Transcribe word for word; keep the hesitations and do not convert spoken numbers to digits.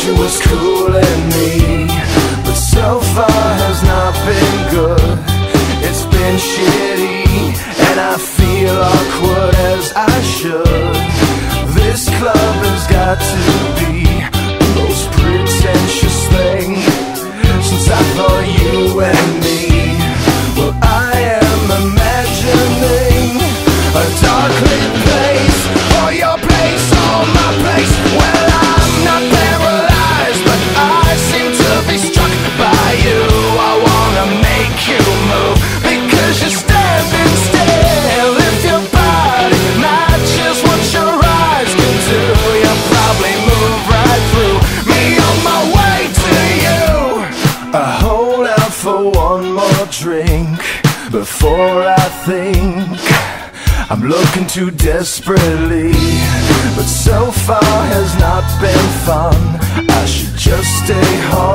she was cooling me, but so far has not been good. It's been shitty, and I feel awkward as I should. This club has got to be the most pretentious thing since I thought you and me. Well, I am imagining a dark lit place, or your place, or my place. Well, I'm not paralyzed, but I seem to be struck by you. I wanna make you move, because you're standing still. If your body matches what your eyes can do, you'll probably move right through me on my way to you. I hold out for one more drink before I think I'm looking too desperately, but so far has not been fun. I should just stay home.